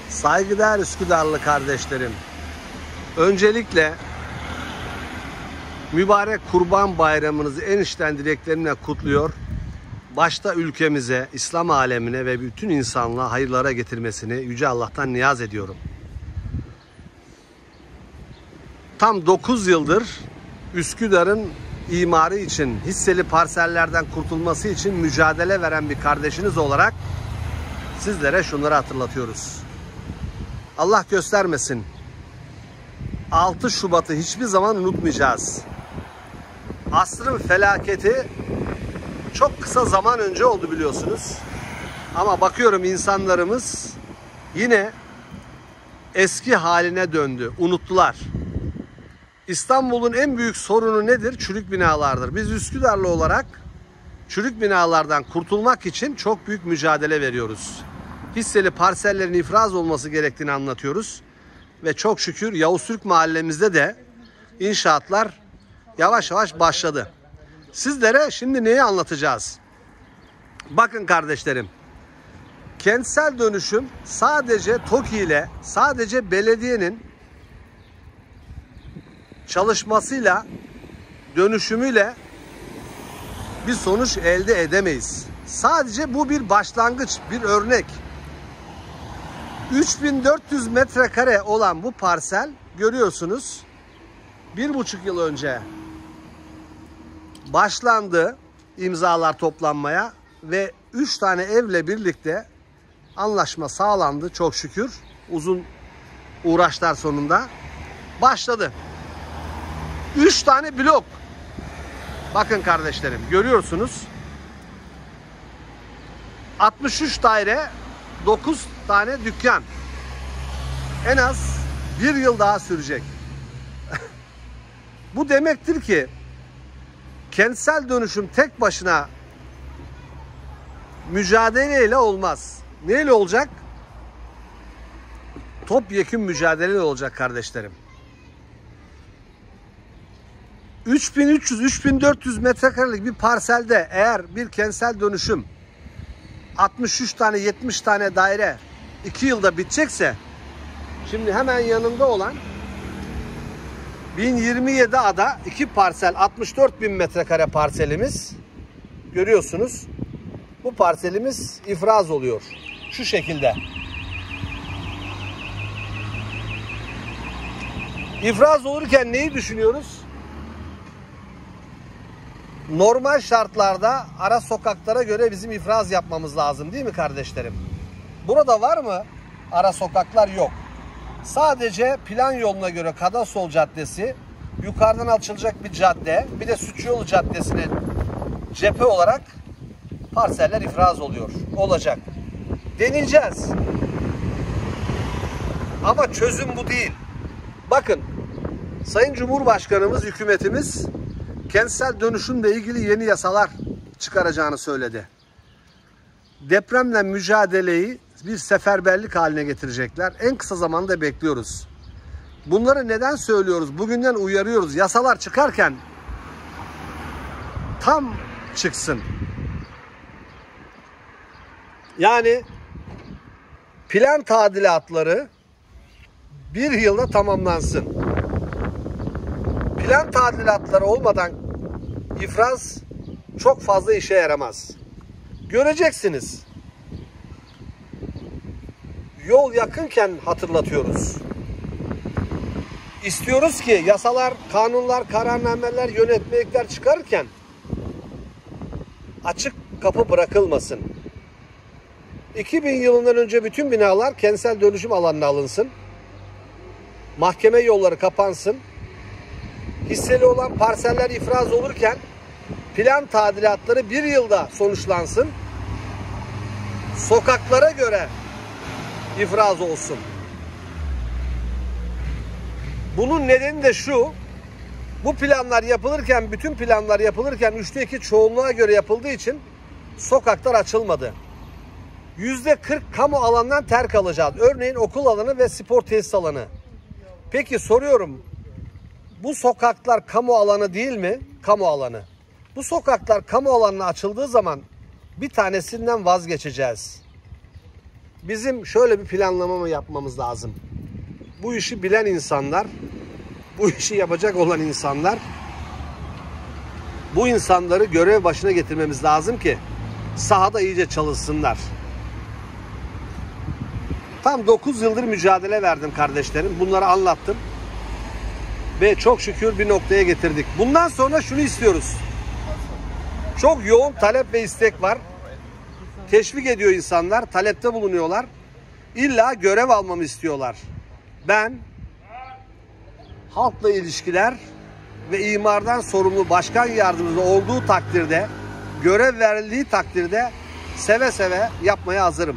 Saygıdeğer Üsküdarlı kardeşlerim, öncelikle mübarek Kurban Bayramınızı en içten dileklerimle kutluyor. Başta ülkemize, İslam alemine ve bütün insanlığa hayırlara getirmesini Yüce Allah'tan niyaz ediyorum. Tam 9 yıldır Üsküdar'ın imarı için, hisseli parsellerden kurtulması için mücadele veren bir kardeşiniz olarak sizlere şunları hatırlatıyoruz. Allah göstermesin, 6 Şubat'ı hiçbir zaman unutmayacağız. Asrın felaketi çok kısa zaman önce oldu biliyorsunuz. Ama bakıyorum insanlarımız yine eski haline döndü, unuttular. İstanbul'un en büyük sorunu nedir? Çürük binalardır. Biz Üsküdarlı olarak çürük binalardan kurtulmak için çok büyük mücadele veriyoruz. Hisseli parsellerin ifraz olması gerektiğini anlatıyoruz. Ve çok şükür Yavuz Türk mahallemizde de inşaatlar yavaş yavaş başladı. Sizlere şimdi neyi anlatacağız? Bakın kardeşlerim, kentsel dönüşüm sadece TOKİ ile, sadece belediyenin çalışmasıyla, dönüşümüyle bir sonuç elde edemeyiz. Sadece bu bir başlangıç, bir örnek. 3400 metrekare olan bu parsel görüyorsunuz 1,5 yıl önce başlandı imzalar toplanmaya ve 3 tane evle birlikte anlaşma sağlandı çok şükür. Uzun uğraşlar sonunda başladı. 3 tane blok. Bakın kardeşlerim, görüyorsunuz. 63 daire, 9 tane dükkan. En az 1 yıl daha sürecek. Bu demektir ki kentsel dönüşüm tek başına mücadeleyle olmaz. Neyle olacak? Topyekün mücadeleyle olacak kardeşlerim. 3300-3400 metrekarelik bir parselde eğer bir kentsel dönüşüm 63 tane 70 tane daire 2 yılda bitecekse, şimdi hemen yanında olan 1027 ada 2 parsel 64.000 metrekare parselimiz görüyorsunuz. Bu parselimiz ifraz oluyor. Şu şekilde. İfraz olurken neyi düşünüyoruz? Normal şartlarda ara sokaklara göre bizim ifraz yapmamız lazım değil mi kardeşlerim? Burada var mı? Ara sokaklar yok. Sadece plan yoluna göre Kadastol Caddesi, yukarıdan açılacak bir cadde, bir de Sütçüyolu Caddesi'ne cephe olarak parseller ifraz oluyor. Olacak. Deneyeceğiz. Ama çözüm bu değil. Bakın, Sayın Cumhurbaşkanımız, hükümetimiz kentsel dönüşümle ilgili yeni yasalar çıkaracağını söyledi. Depremle mücadeleyi bir seferberlik haline getirecekler. En kısa zamanda bekliyoruz. Bunları neden söylüyoruz? Bugünden uyarıyoruz. Yasalar çıkarken tam çıksın. Yani plan tadilatları 1 yılda tamamlansın. Plan tadilatları olmadan ifraz çok fazla işe yaramaz. Göreceksiniz. Yol yakınken hatırlatıyoruz. İstiyoruz ki yasalar, kanunlar, kararnameler, yönetmelikler çıkarırken açık kapı bırakılmasın. 2000 yılından önce bütün binalar kentsel dönüşüm alanına alınsın. Mahkeme yolları kapansın. Hisseli olan parseller ifraz olurken plan tadilatları 1 yılda sonuçlansın. Sokaklara göre ifraz olsun. Bunun nedeni de şu: bu planlar yapılırken, bütün planlar yapılırken 3'te 2 çoğunluğa göre yapıldığı için sokaklar açılmadı. %40 kamu alanından terk alacağız. Örneğin okul alanı ve spor tesis alanı. Peki soruyorum, bu sokaklar kamu alanı değil mi? Kamu alanı. Bu sokaklar kamu alanına açıldığı zaman bir tanesinden vazgeçeceğiz. bizim şöyle bir planlama yapmamız lazım. Bu işi bilen insanlar, bu işi yapacak olan insanlar, bu insanları görev başına getirmemiz lazım ki sahada iyice çalışsınlar. Tam 9 yıldır mücadele verdim kardeşlerim. Bunları anlattım. Ve çok şükür bir noktaya getirdik. Bundan sonra şunu istiyoruz. Çok yoğun talep ve istek var. Teşvik ediyor insanlar, talepte bulunuyorlar. İlla görev almamı istiyorlar. Ben halkla ilişkiler ve imardan sorumlu başkan yardımcısı olduğu takdirde, görev verildiği takdirde seve seve yapmaya hazırım.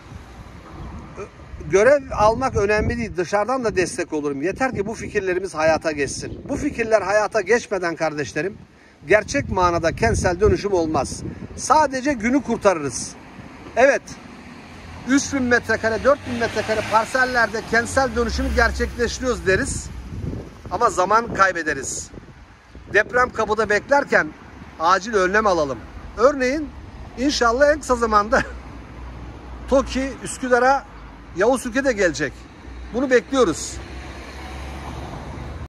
Görev almak önemli değil. Dışarıdan da destek olurum. Yeter ki bu fikirlerimiz hayata geçsin. Bu fikirler hayata geçmeden kardeşlerim, gerçek manada kentsel dönüşüm olmaz. Sadece günü kurtarırız. Evet, 3000 metrekare, 4000 metrekare parsellerde kentsel dönüşümü gerçekleştiriyoruz deriz. Ama zaman kaybederiz. Deprem kapıda beklerken acil önlem alalım. Örneğin inşallah en kısa zamanda TOKİ Üsküdar'a, Yavuz Ülke de gelecek. Bunu bekliyoruz.